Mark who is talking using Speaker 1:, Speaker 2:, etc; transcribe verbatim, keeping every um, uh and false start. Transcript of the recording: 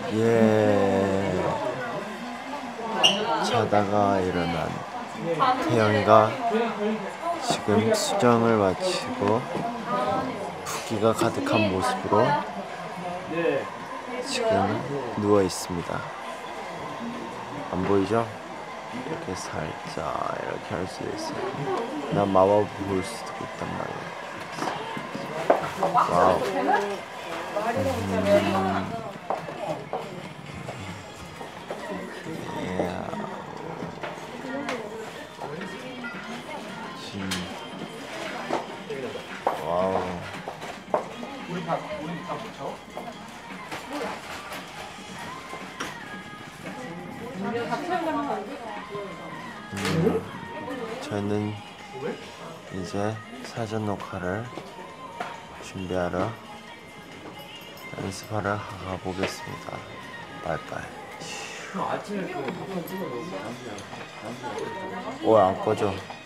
Speaker 1: 예. 자다가 일어난 태영이가 지금 수정을 마치고 붓기가 가득한 모습으로 지금 누워 있습니다. 안 보이죠? 이렇게 살짝 이렇게 할 수도 있어요. 난 마법 볼 수도 있단 말이에요. 와우. 음. 와우. 우리 다 우리 다 붙여. 음, 저는 이제 사전 녹화를 준비하러 연습하러 가보겠습니다. 빠이빠이. 오, 안 꺼져.